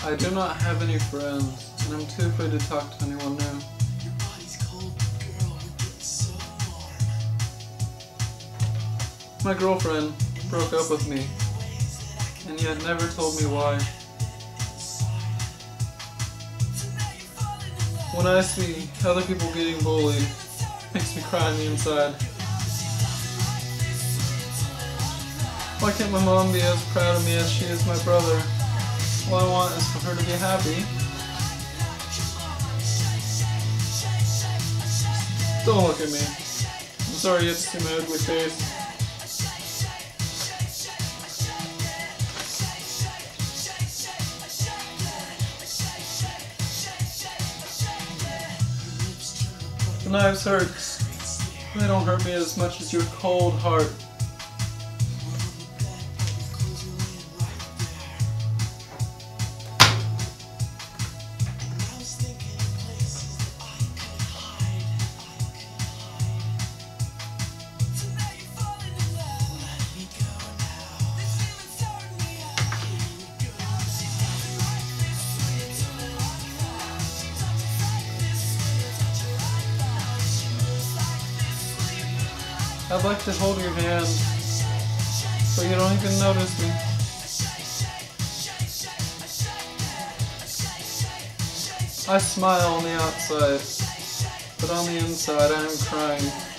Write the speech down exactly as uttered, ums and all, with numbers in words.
I do not have any friends, and I'm too afraid to talk to anyone new. Your body's cold, girl, you're getting so warm. My girlfriend broke up with me, and yet never told me why. When I see other people getting bullied, it makes me cry on the inside. Why can't my mom be as proud of me as she is my brother? All I want is for her to be happy. Don't look at me. I'm sorry you have to see my ugly face. The knives hurt. They don't hurt me as much as your cold heart. I'd like to hold your hand, but you don't even notice me. I smile on the outside, but on the inside I am crying.